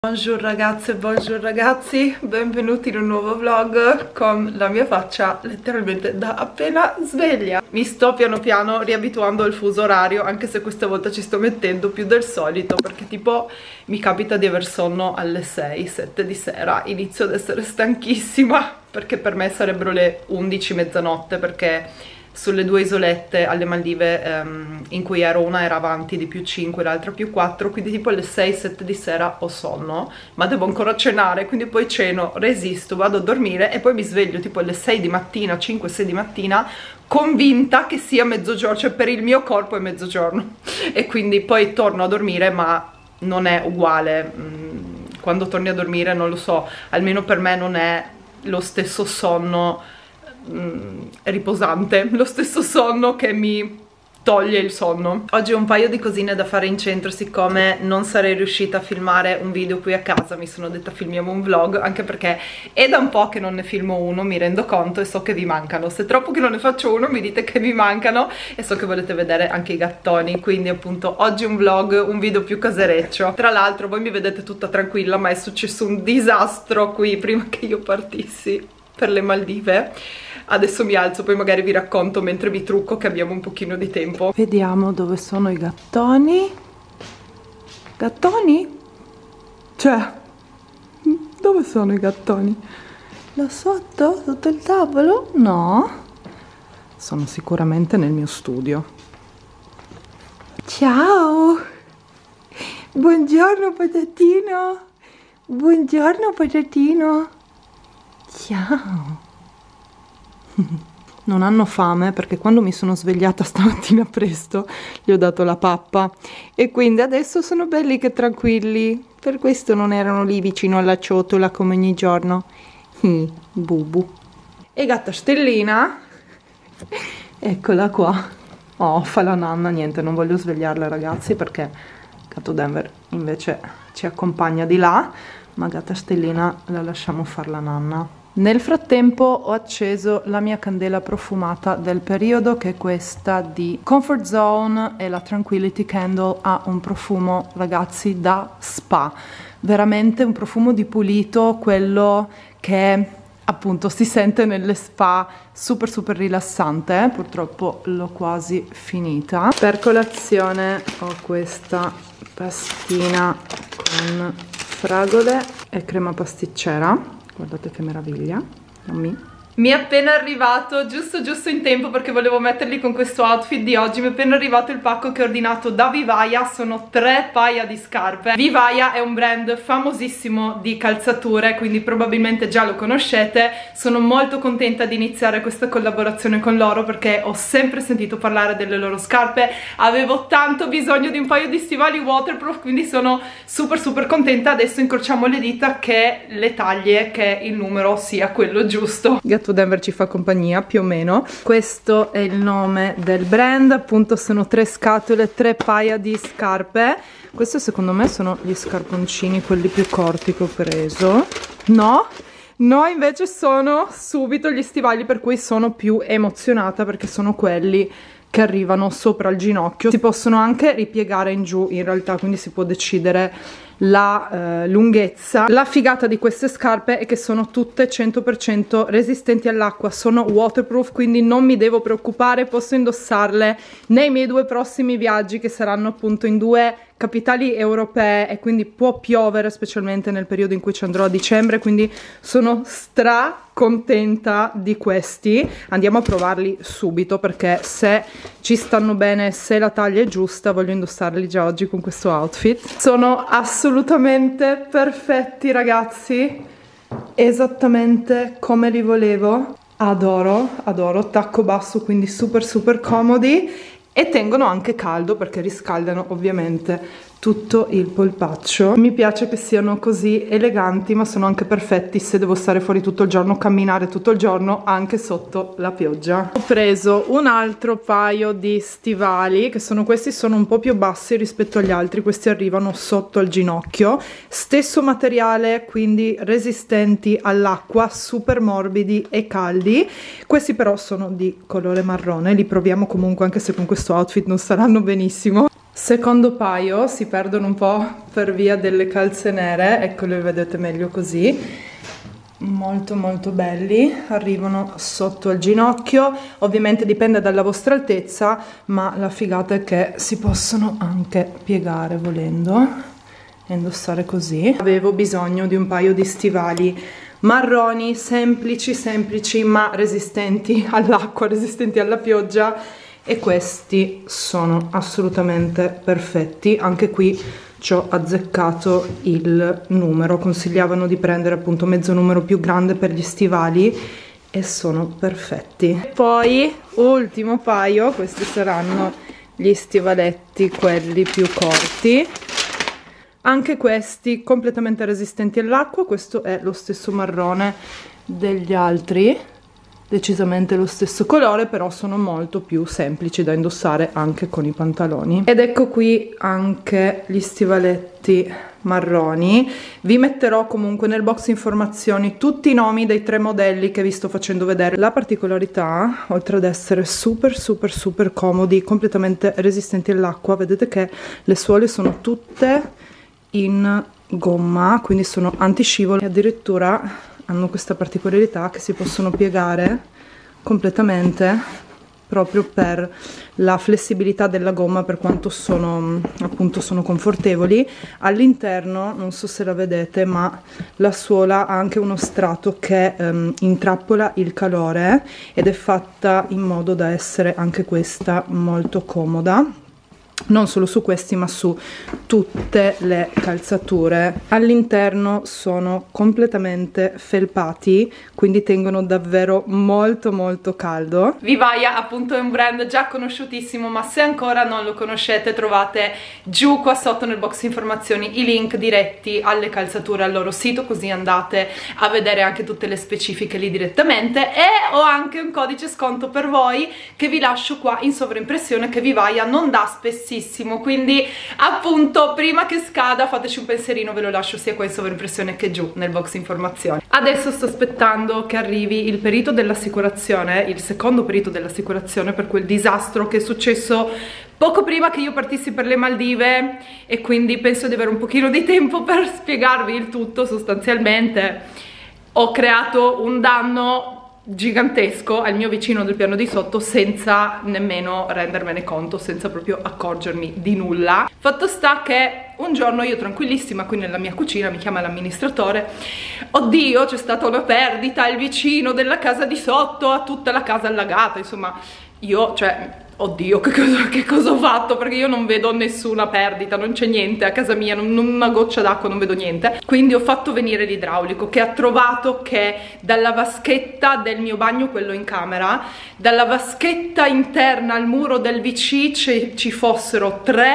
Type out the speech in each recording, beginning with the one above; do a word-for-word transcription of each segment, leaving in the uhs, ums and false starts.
Buongiorno ragazze, buongiorno ragazzi, benvenuti in un nuovo vlog con la mia faccia letteralmente da appena sveglia. Mi sto piano piano riabituando al fuso orario, anche se questa volta ci sto mettendo più del solito, perché tipo mi capita di aver sonno alle sei sette di sera, inizio ad essere stanchissima, perché per me sarebbero le undici, mezzanotte, perché sulle due isolette alle Maldive ehm, in cui ero, una era avanti di più cinque, l'altra più quattro, quindi tipo alle sei sette di sera ho sonno, ma devo ancora cenare, quindi poi ceno, resisto, vado a dormire e poi mi sveglio tipo alle sei di mattina, cinque sei di mattina, convinta che sia mezzogiorno, cioè per il mio corpo è mezzogiorno, e quindi poi torno a dormire, ma non è uguale. Quando torni a dormire, non lo so, almeno per me non è lo stesso sonno riposante, lo stesso sonno che mi toglie il sonno. Oggi ho un paio di cosine da fare in centro, siccome non sarei riuscita a filmare un video qui a casa mi sono detta filmiamo un vlog, anche perché è da un po' che non ne filmo uno, mi rendo conto, e so che vi mancano. Se troppo che non ne faccio uno mi dite che vi mancano, e so che volete vedere anche i gattoni, quindi appunto oggi un vlog, un video più casereccio. Tra l'altro voi mi vedete tutta tranquilla, ma è successo un disastro qui prima che io partissi per le Maldive. Adesso mi alzo, poi magari vi racconto mentre vi trucco, che abbiamo un pochino di tempo. Vediamo dove sono i gattoni. Gattoni? Cioè, dove sono i gattoni? Là sotto? Sotto il tavolo? No. Sono sicuramente nel mio studio. Ciao! Buongiorno patatino! Buongiorno patatino! Ciao! Non hanno fame, perché quando mi sono svegliata stamattina presto gli ho dato la pappa e quindi adesso sono belli che tranquilli, per questo non erano lì vicino alla ciotola come ogni giorno. Bubu. E gatta Stellina, eccola qua. Oh, fa la nanna. Niente, non voglio svegliarla ragazzi, perché gatto Denver invece ci accompagna di là, ma gatta Stellina la lasciamo far la nanna. Nel frattempo ho acceso la mia candela profumata del periodo, che è questa di Comfort Zone, e la Tranquility Candle ha un profumo ragazzi da spa, veramente un profumo di pulito, quello che appunto si sente nelle spa, super super rilassante. Eh? Purtroppo l'ho quasi finita. Per colazione ho questa pastina con fragole e crema pasticcera. Guardate che meraviglia, yummy. Mi è appena arrivato giusto giusto in tempo, perché volevo metterli con questo outfit di oggi. Mi è appena arrivato il pacco che ho ordinato da Vivaia, sono tre paia di scarpe. Vivaia è un brand famosissimo di calzature, quindi probabilmente già lo conoscete. Sono molto contenta di iniziare questa collaborazione con loro, perché ho sempre sentito parlare delle loro scarpe, avevo tanto bisogno di un paio di stivali waterproof, quindi sono super super contenta. Adesso incrociamo le dita che le taglie, che il numero sia quello giusto. Gatto Denver ci fa compagnia più o meno. Questo è il nome del brand, appunto sono tre scatole, tre paia di scarpe. Questo secondo me sono gli scarponcini, quelli più corti che ho preso. No? No, invece sono subito gli stivali, per cui sono più emozionata, perché sono quelli che arrivano sopra il ginocchio. Si possono anche ripiegare in giù in realtà, quindi si può decidere la eh, lunghezza. La figata di queste scarpe è che sono tutte cento per cento resistenti all'acqua, sono waterproof, quindi non mi devo preoccupare, posso indossarle nei miei due prossimi viaggi, che saranno appunto in due capitali europee, e quindi può piovere, specialmente nel periodo in cui ci andrò a dicembre, quindi sono stra contenta di questi. Andiamo a provarli subito, perché se ci stanno bene, se la taglia è giusta, voglio indossarli già oggi con questo outfit. Sono assolutamente perfetti ragazzi, esattamente come li volevo. Adoro, adoro, tacco basso, quindi super super comodi, e tengono anche caldo, perché riscaldano ovviamente tutto il polpaccio. Mi piace che siano così eleganti, ma sono anche perfetti se devo stare fuori tutto il giorno, camminare tutto il giorno anche sotto la pioggia. Ho preso un altro paio di stivali, che sono questi, sono un po' più bassi rispetto agli altri, questi arrivano sotto al ginocchio, stesso materiale, quindi resistenti all'acqua, super morbidi e caldi. Questi però sono di colore marrone, li proviamo comunque, anche se con questo outfit non saranno benissimo. Secondo paio, si perdono un po' per via delle calze nere, eccole, vedete meglio così, molto molto belli, arrivano sotto al ginocchio, ovviamente dipende dalla vostra altezza, ma la figata è che si possono anche piegare volendo e indossare così. Avevo bisogno di un paio di stivali marroni, semplici semplici ma resistenti all'acqua, resistenti alla pioggia, e questi sono assolutamente perfetti. Anche qui ci ho azzeccato il numero, consigliavano di prendere appunto mezzo numero più grande per gli stivali e sono perfetti. Poi ultimo paio, questi saranno gli stivaletti, quelli più corti, anche questi completamente resistenti all'acqua. Questo è lo stesso marrone degli altri, decisamente lo stesso colore, però sono molto più semplici da indossare anche con i pantaloni. Ed ecco qui anche gli stivaletti marroni. Vi metterò comunque nel box informazioni tutti i nomi dei tre modelli che vi sto facendo vedere. La particolarità, oltre ad essere super super super comodi, completamente resistenti all'acqua, vedete che le suole sono tutte in gomma, quindi sono antiscivolo, e addirittura hanno questa particolarità che si possono piegare completamente proprio per la flessibilità della gomma, per quanto sono appunto sono confortevoli. All'interno, non so se la vedete, ma la suola ha anche uno strato che um, intrappola il calore ed è fatta in modo da essere anche questa molto comoda, non solo su questi ma su tutte le calzature. All'interno sono completamente felpati, quindi tengono davvero molto molto caldo. Vivaia appunto è un brand già conosciutissimo, ma se ancora non lo conoscete trovate giù qua sotto nel box informazioni i link diretti alle calzature, al loro sito, così andate a vedere anche tutte le specifiche lì direttamente. E ho anche un codice sconto per voi che vi lascio qua in sovraimpressione, che Vivaia non dà spessissimo, quindi appunto prima che scada fateci un pensierino, ve lo lascio sia qua in sovraimpressione che giù nel box informazioni. Adesso sto aspettando che arrivi il perito dell'assicurazione, il secondo perito dell'assicurazione per quel disastro che è successo poco prima che io partissi per le Maldive, e quindi penso di avere un pochino di tempo per spiegarvi il tutto. Sostanzialmente ho creato un danno gigantesco al mio vicino del piano di sotto senza nemmeno rendermene conto, senza proprio accorgermi di nulla. Fatto sta che un giorno io tranquillissima qui nella mia cucina mi chiama l'amministratore: oddio, c'è stata una perdita, il vicino della casa di sotto ha tutta la casa allagata. Insomma, io, cioè, oddio, che cosa, che cosa ho fatto? Perché io non vedo nessuna perdita, non c'è niente a casa mia, non, non una goccia d'acqua, non vedo niente. Quindi ho fatto venire l'idraulico, che ha trovato che dalla vaschetta del mio bagno, quello in camera, dalla vaschetta interna al muro del V C ci, ci fossero tre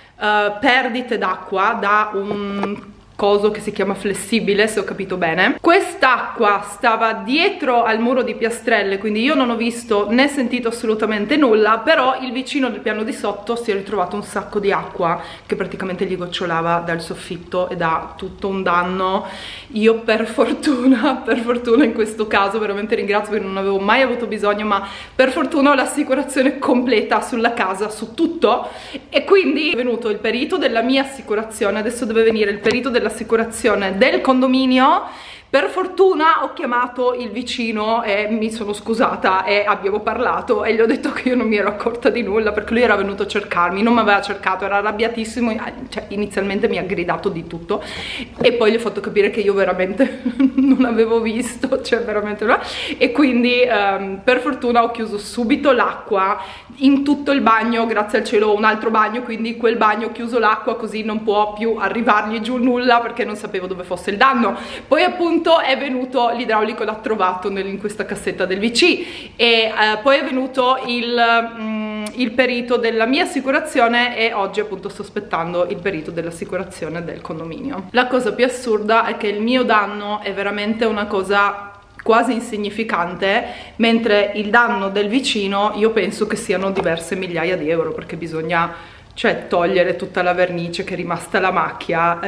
uh, perdite d'acqua da un coso che si chiama flessibile, se ho capito bene. Quest'acqua stava dietro al muro di piastrelle, quindi io non ho visto né sentito assolutamente nulla, però il vicino del piano di sotto si è ritrovato un sacco di acqua che praticamente gli gocciolava dal soffitto ed ha tutto un danno. Io per fortuna, per fortuna in questo caso veramente ringrazio, perché non avevo mai avuto bisogno, ma per fortuna ho l'assicurazione completa sulla casa, su tutto, e quindi è venuto il perito della mia assicurazione, adesso deve venire il perito della assicurazione del condominio. Per fortuna ho chiamato il vicino e mi sono scusata e abbiamo parlato e gli ho detto che io non mi ero accorta di nulla, perché lui era venuto a cercarmi, non mi aveva cercato, era arrabbiatissimo, cioè inizialmente mi ha gridato di tutto e poi gli ho fatto capire che io veramente non avevo visto, cioè veramente no. E quindi um, per fortuna ho chiuso subito l'acqua in tutto il bagno, grazie al cielo ho un altro bagno, quindi quel bagno ho chiuso l'acqua, così non può più arrivargli giù nulla, perché non sapevo dove fosse il danno. Poi appunto è venuto l'idraulico, l'ha trovato nel, in questa cassetta del V C, e eh, poi è venuto il, mm, il perito della mia assicurazione, e oggi appunto sto aspettando il perito dell'assicurazione del condominio. La cosa più assurda è che il mio danno è veramente una cosa quasi insignificante, mentre il danno del vicino io penso che siano diverse migliaia di euro, perché bisogna, cioè, togliere tutta la vernice che è rimasta la macchia,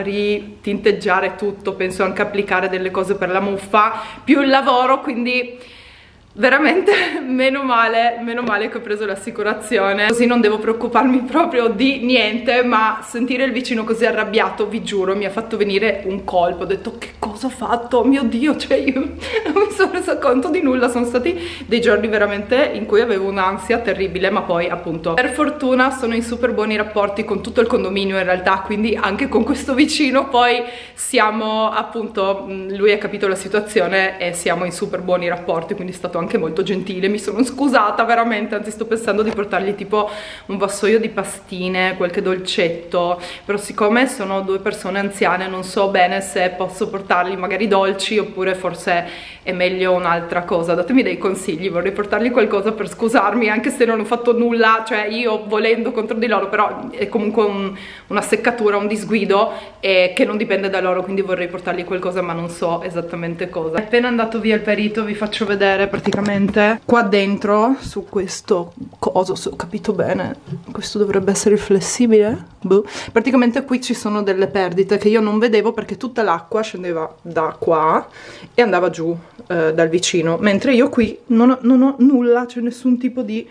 ritinteggiare tutto, penso anche applicare delle cose per la muffa, più il lavoro, quindi veramente meno male, meno male che ho preso l'assicurazione, così non devo preoccuparmi proprio di niente. Ma sentire il vicino così arrabbiato, vi giuro, mi ha fatto venire un colpo. Ho detto: che cosa ho fatto? Oh mio Dio, cioè io non mi sono reso conto di nulla. Sono stati dei giorni veramente in cui avevo un'ansia terribile, ma poi appunto per fortuna sono in super buoni rapporti con tutto il condominio in realtà, quindi anche con questo vicino poi siamo appunto, lui ha capito la situazione e siamo in super buoni rapporti, quindi è stato anche molto gentile. Mi sono scusata veramente, anzi sto pensando di portargli tipo un vassoio di pastine, qualche dolcetto, però siccome sono due persone anziane non so bene se posso portargli magari dolci oppure forse è meglio un'altra cosa. Datemi dei consigli, vorrei portargli qualcosa per scusarmi anche se non ho fatto nulla, cioè io volendo contro di loro, però è comunque un, una seccatura, un disguido eh, che non dipende da loro, quindi vorrei portargli qualcosa ma non so esattamente cosa. È appena andato via il perito, vi faccio vedere praticamente qua dentro su questo coso, se ho capito bene, questo dovrebbe essere flessibile, boh. Praticamente qui ci sono delle perdite che io non vedevo perché tutta l'acqua scendeva da qua e andava giù eh, dal vicino, mentre io qui non ho, non ho nulla, c'è nessun tipo di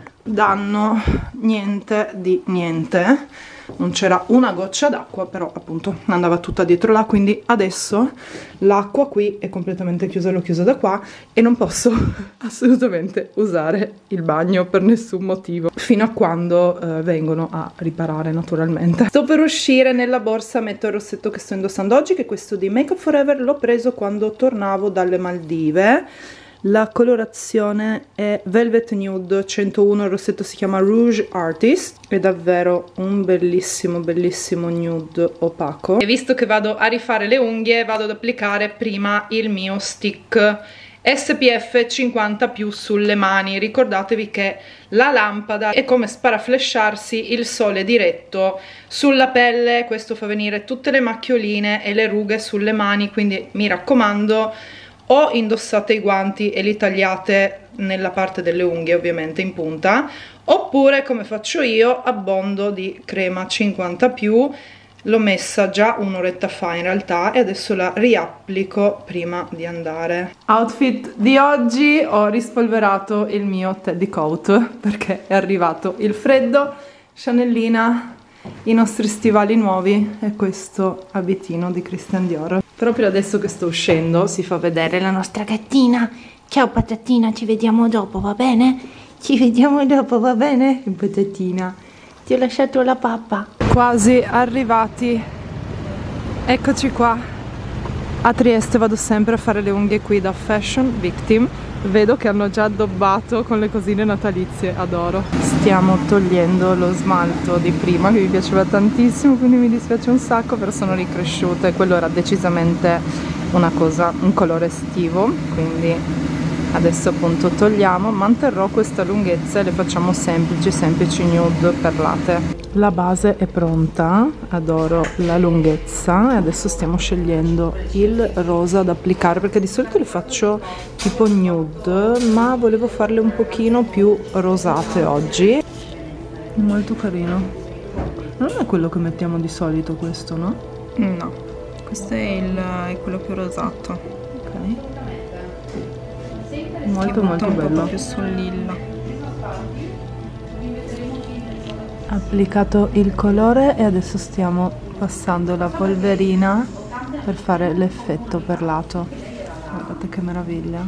danno, niente di niente, non c'era una goccia d'acqua, però appunto andava tutta dietro là. Quindi adesso l'acqua qui è completamente chiusa, l'ho chiusa da qua e non posso assolutamente usare il bagno per nessun motivo fino a quando eh, vengono a riparare, naturalmente. Sto per uscire, nella borsa metto il rossetto che sto indossando oggi, che è questo di Make Up For Ever, l'ho preso quando tornavo dalle Maldive. La colorazione è Velvet Nude centouno, il rossetto si chiama Rouge Artist, è davvero un bellissimo bellissimo nude opaco. E visto che vado a rifare le unghie, vado ad applicare prima il mio stick S P F cinquanta più sulle mani. Ricordatevi che la lampada è come sparaflesciarsi il sole diretto sulla pelle, questo fa venire tutte le macchioline e le rughe sulle mani, quindi mi raccomando, o indossate i guanti e li tagliate nella parte delle unghie, ovviamente in punta, oppure come faccio io abbondo di crema cinquanta più. L'ho messa già un'oretta fa in realtà e adesso la riapplico prima di andare. Outfit di oggi: ho rispolverato il mio teddy coat perché è arrivato il freddo, Chanelina, i nostri stivali nuovi e questo abitino di Christian Dior. Proprio adesso che sto uscendo si fa vedere la nostra gattina. Ciao patatina, ci vediamo dopo, va bene? Ci vediamo dopo, va bene? Patatina, ti ho lasciato la pappa. Quasi arrivati, eccoci qua a Trieste. Vado sempre a fare le unghie qui da Fashion Victim. Vedo che hanno già addobbato con le cosine natalizie, adoro. Stiamo togliendo lo smalto di prima che mi piaceva tantissimo, quindi mi dispiace un sacco, però sono ricresciute. Quello era decisamente una cosa, un colore estivo, quindi adesso appunto togliamo. Manterrò questa lunghezza e le facciamo semplici, semplici nude perlate. La base è pronta, adoro la lunghezza e adesso stiamo scegliendo il rosa da applicare, perché di solito le faccio tipo nude, ma volevo farle un pochino più rosate oggi. Molto carino. Non è quello che mettiamo di solito questo, no? No, questo è, il, è quello più rosato. Ok. Molto molto bello. Un po' più sul lilla. Applicato il colore e adesso stiamo passando la polverina per fare l'effetto perlato. Guardate che meraviglia.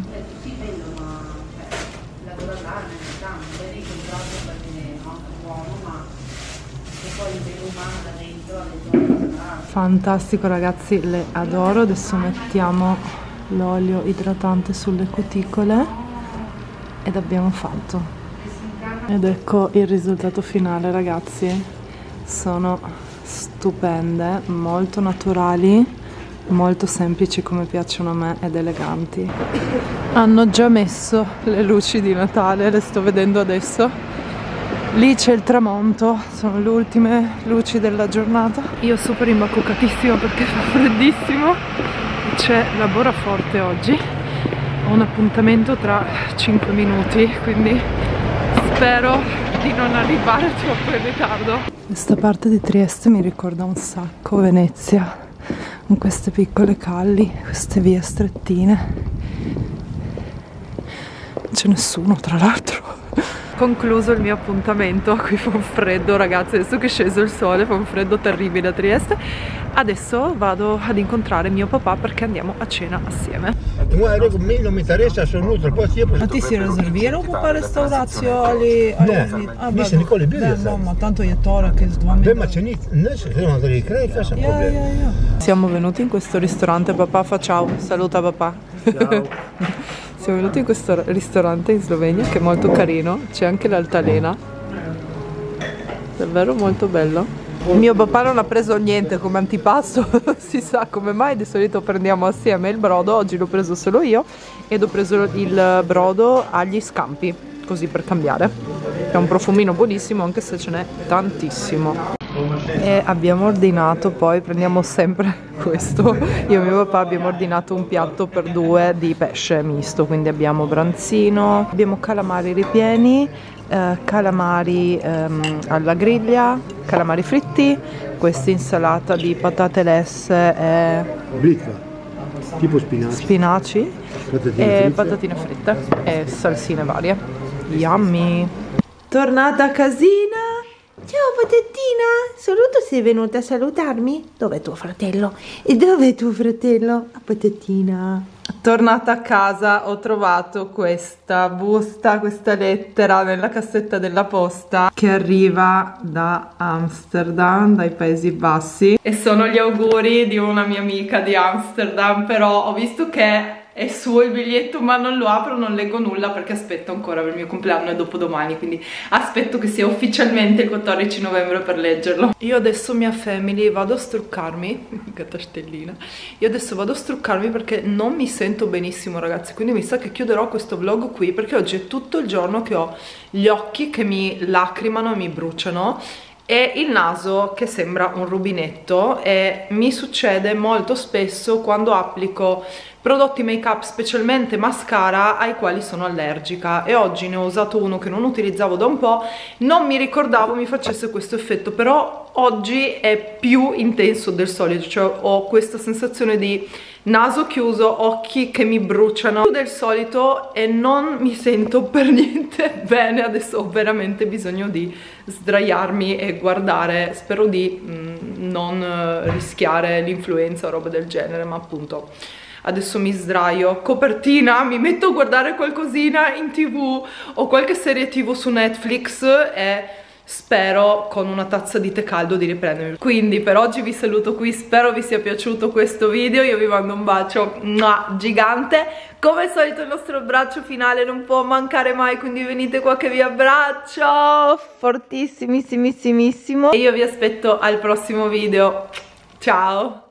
Fantastico ragazzi, le adoro. Adesso mettiamo l'olio idratante sulle cuticole ed abbiamo fatto. Ed ecco il risultato finale ragazzi, sono stupende, molto naturali, molto semplici come piacciono a me ed eleganti. Hanno già messo le luci di Natale, le sto vedendo adesso. Lì c'è il tramonto, sono le ultime luci della giornata. Io super imbacuccatissima perché fa freddissimo. C'è la Boraforte oggi, ho un appuntamento tra cinque minuti, quindi spero di non arrivare troppo in ritardo. Questa parte di Trieste mi ricorda un sacco Venezia, con queste piccole calli, queste vie strettine. c'è nessuno, tra l'altro. Concluso il mio appuntamento, qui fa un freddo ragazzi, adesso che è sceso il sole fa un freddo terribile a Trieste. Adesso vado ad incontrare mio papà perché andiamo a cena assieme. A ti si rezervira po restauracijo ali ali Mislim, nikoli bil ne, no, ma tanto je torek iz dva Beh, ma c'è niente, noi siamo andati in Creta, c'è un Ja, problema. ja, ja. Siamo venuti in questo ristorante, papà fa ciao, saluta papà. Ciao. Siamo venuti in questo ristorante in Slovenia che è molto carino, c'è anche l'altalena, davvero molto bello. Mio papà non ha preso niente come antipasto, si sa come mai, di solito prendiamo assieme il brodo, oggi l'ho preso solo io ed ho preso il brodo agli scampi, così per cambiare. È un profumino buonissimo anche se ce n'è tantissimo. E abbiamo ordinato, poi prendiamo sempre questo, io e mio papà abbiamo ordinato un piatto per due di pesce misto, quindi abbiamo branzino, abbiamo calamari ripieni, eh, calamari ehm, alla griglia, calamari fritti, questa insalata di patate lesse e Blitva, tipo spinaci, spinaci patatine e fritte. patatine fritte e salsine varie. Yummy! Tornata a casina! Ciao patatina, solo tu sei venuta a salutarmi? Dov'è tuo fratello? E dov'è tuo fratello? A patatina. Tornata a casa ho trovato questa busta, questa lettera nella cassetta della posta che arriva da Amsterdam, dai Paesi Bassi, e sono gli auguri di una mia amica di Amsterdam, però ho visto che è suo il biglietto ma non lo apro, non leggo nulla perché aspetto ancora per il mio compleanno e dopodomani, quindi aspetto che sia ufficialmente il quattordici novembre per leggerlo. Io adesso mia family vado a struccarmi, gatta stellina, io adesso vado a struccarmi perché non mi sento benissimo ragazzi, quindi mi sa che chiuderò questo vlog qui perché oggi è tutto il giorno che ho gli occhi che mi lacrimano e mi bruciano e il naso che sembra un rubinetto, e mi succede molto spesso quando applico prodotti make up, specialmente mascara, ai quali sono allergica, e oggi ne ho usato uno che non utilizzavo da un po', non mi ricordavo mi facesse questo effetto, però oggi è più intenso del solito, cioè ho questa sensazione di naso chiuso, occhi che mi bruciano più del solito e non mi sento per niente bene. Adesso ho veramente bisogno di sdraiarmi e guardare, spero di mh, non uh, rischiare l'influenza o roba del genere, ma appunto adesso mi sdraio, copertina, mi metto a guardare qualcosina in tv o qualche serie tv su Netflix e spero con una tazza di tè caldo di riprendermi. Quindi per oggi vi saluto qui, spero vi sia piaciuto questo video, io vi mando un bacio mua, gigante. Come al solito il nostro abbraccio finale non può mancare mai, quindi venite qua che vi abbraccio fortissimissimissimo e io vi aspetto al prossimo video. Ciao!